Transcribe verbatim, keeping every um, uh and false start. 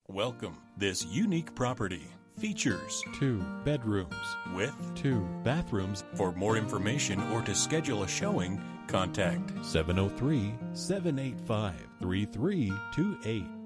Welcome. This unique property features two bedrooms with two bathrooms. For more information or to schedule a showing, contact seven oh three, seven eight five, three three two eight.